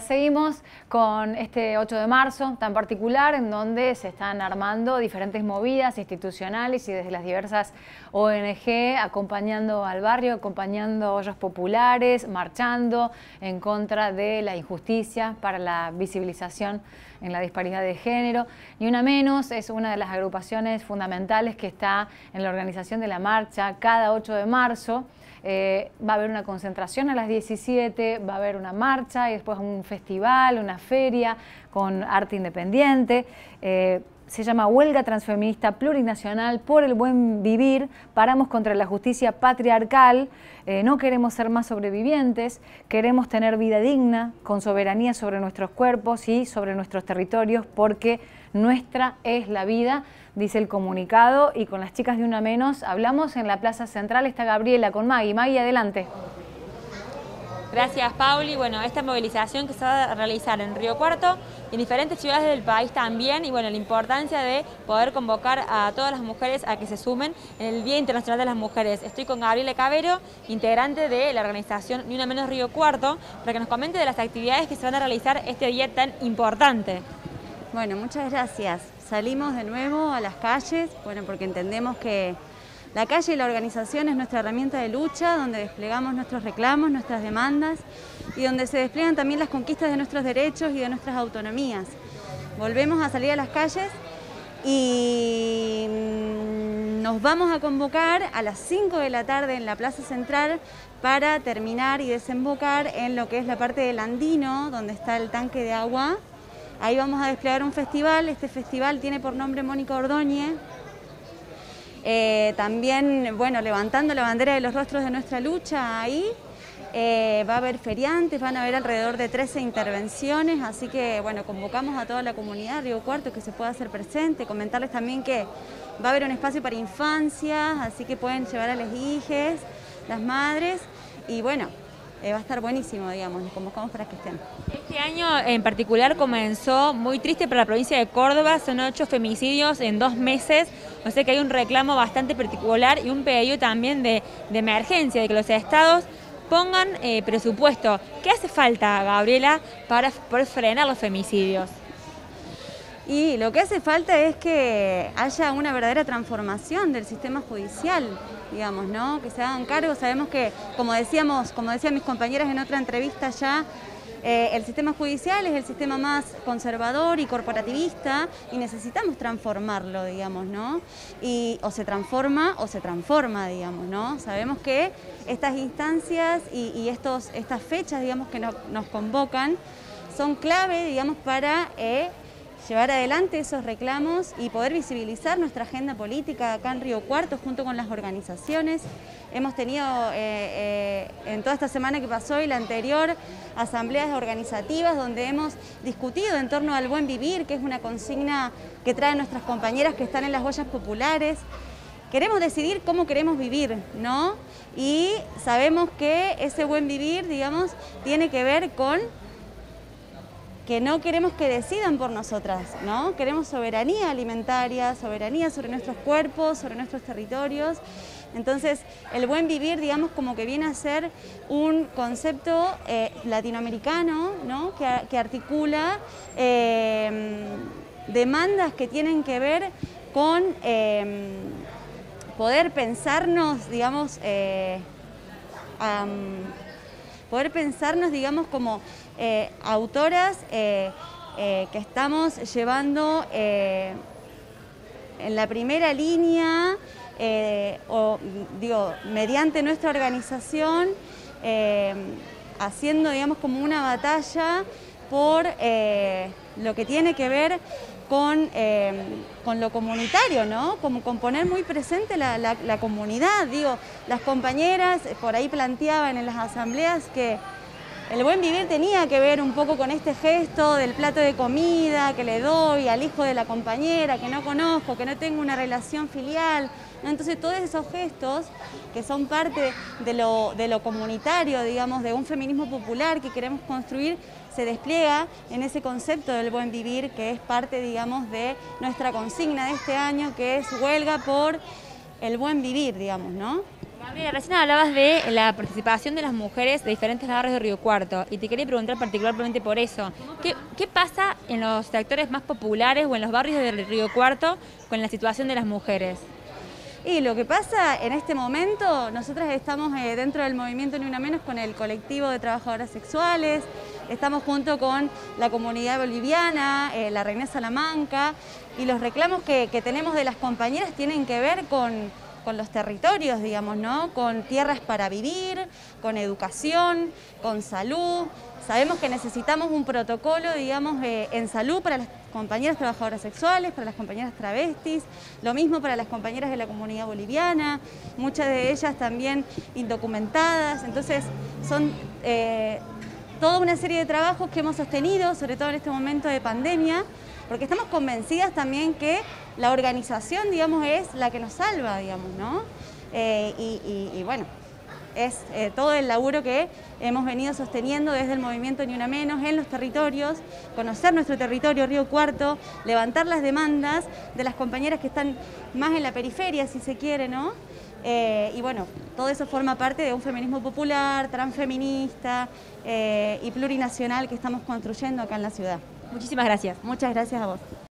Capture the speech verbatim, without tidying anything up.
seguimos con este ocho de marzo tan particular en donde se están armando diferentes movidas institucionales y desde las diversas O N G acompañando al barrio, acompañando ollas populares, marchando en contra de la injusticia para la visibilización en la disparidad de género. Ni Una Menos es una de las agrupaciones fundamentales que está en la organización de la marcha cada ocho de marzo. Eh, va a haber una concentración a las diecisiete, va a haber una marcha y después un festival, una feria con arte independiente. Eh, se llama Huelga Transfeminista Plurinacional por el Buen Vivir. Paramos contra la justicia patriarcal. Eh, no queremos ser más sobrevivientes, queremos tener vida digna, con soberanía sobre nuestros cuerpos y sobre nuestros territorios, porque nuestra es la vida, dice el comunicado. Y con las chicas de Una Menos hablamos en la Plaza Central. Está Gabriela con Maggie. Maggie, adelante. Gracias, Pauli. Bueno, esta movilización que se va a realizar en Río Cuarto y en diferentes ciudades del país también, y bueno, la importancia de poder convocar a todas las mujeres a que se sumen en el Día Internacional de las Mujeres. Estoy con Gabriela Cabero, integrante de la organización Ni Una Menos Río Cuarto, para que nos comente de las actividades que se van a realizar este día tan importante. Bueno, muchas gracias. Salimos de nuevo a las calles, bueno, porque entendemos que la calle y la organización es nuestra herramienta de lucha, donde desplegamos nuestros reclamos, nuestras demandas y donde se despliegan también las conquistas de nuestros derechos y de nuestras autonomías. Volvemos a salir a las calles y nos vamos a convocar a las cinco de la tarde en la Plaza Central para terminar y desembocar en lo que es la parte del Andino, donde está el tanque de agua. Ahí vamos a desplegar un festival. Este festival tiene por nombre Mónica Ordóñez. Eh, también, bueno, levantando la bandera de los rostros de nuestra lucha ahí. Eh, va a haber feriantes, van a haber alrededor de trece intervenciones, así que, bueno, convocamos a toda la comunidad de Río Cuarto que se pueda hacer presente. Comentarles también que va a haber un espacio para infancias, así que pueden llevar a las hijes, las madres, y bueno, Eh, va a estar buenísimo, digamos, nos convocamos para que estén. Este año en particular comenzó muy triste para la provincia de Córdoba, son ocho femicidios en dos meses, o sea que hay un reclamo bastante particular y un pedido también de, de emergencia, de que los estados pongan eh, presupuesto. ¿Qué hace falta, Gabriela, para poder frenar los femicidios? Y lo que hace falta es que haya una verdadera transformación del sistema judicial, digamos, ¿no? Que se hagan cargo. Sabemos que, como decíamos, como decían mis compañeras en otra entrevista ya, eh, el sistema judicial es el sistema más conservador y corporativista y necesitamos transformarlo, digamos, ¿no? Y o se transforma o se transforma, digamos, ¿no? Sabemos que estas instancias y, y estos, estas fechas, digamos, que no, nos convocan son clave, digamos, para Eh, llevar adelante esos reclamos y poder visibilizar nuestra agenda política acá en Río Cuarto junto con las organizaciones. Hemos tenido eh, eh, en toda esta semana que pasó y la anterior asambleas organizativas donde hemos discutido en torno al buen vivir, que es una consigna que traen nuestras compañeras que están en las ollas populares. Queremos decidir cómo queremos vivir, ¿no? Y sabemos que ese buen vivir, digamos, tiene que ver con que no queremos que decidan por nosotras, ¿no? Queremos soberanía alimentaria, soberanía sobre nuestros cuerpos, sobre nuestros territorios. Entonces, el buen vivir, digamos, como que viene a ser un concepto eh, latinoamericano, ¿no? que, que articula eh, demandas que tienen que ver con eh, poder pensarnos, digamos, eh, um, poder pensarnos, digamos, como eh, autoras eh, eh, que estamos llevando eh, en la primera línea, eh, o digo, mediante nuestra organización, eh, haciendo, digamos, como una batalla por eh, lo que tiene que ver con, eh, con lo comunitario, ¿no? Como con poner muy presente la, la, la comunidad. Digo, las compañeras por ahí planteaban en las asambleas que el buen vivir tenía que ver un poco con este gesto del plato de comida que le doy al hijo de la compañera, que no conozco, que no tengo una relación filial, ¿no? Entonces todos esos gestos que son parte de lo, de lo comunitario, digamos, de un feminismo popular que queremos construir, se despliega en ese concepto del buen vivir, que es parte, digamos, de nuestra consigna de este año, que es huelga por el buen vivir, digamos, ¿no? Gabriela, recién hablabas de la participación de las mujeres de diferentes barrios de Río Cuarto y te quería preguntar particularmente por eso. ¿Qué, qué pasa en los sectores más populares o en los barrios de Río Cuarto con la situación de las mujeres? Y lo que pasa en este momento, nosotras estamos eh, dentro del movimiento Ni Una Menos con el colectivo de trabajadoras sexuales, estamos junto con la comunidad boliviana, eh, la Reina Salamanca, y los reclamos que, que tenemos de las compañeras tienen que ver con, con los territorios, digamos, ¿no? Con tierras para vivir, con educación, con salud. Sabemos que necesitamos un protocolo, digamos, eh, en salud para las compañeras trabajadoras sexuales, para las compañeras travestis, lo mismo para las compañeras de la comunidad boliviana, muchas de ellas también indocumentadas. Entonces, son eh, toda una serie de trabajos que hemos sostenido, sobre todo en este momento de pandemia, porque estamos convencidas también que la organización, digamos, es la que nos salva, digamos, ¿no? Eh, y, y, y bueno, es eh, todo el laburo que hemos venido sosteniendo desde el movimiento Ni Una Menos en los territorios, conocer nuestro territorio, Río Cuarto, levantar las demandas de las compañeras que están más en la periferia, si se quiere, ¿no? Eh, y bueno, todo eso forma parte de un feminismo popular, transfeminista eh, y plurinacional que estamos construyendo acá en la ciudad. Muchísimas gracias. Muchas gracias a vos.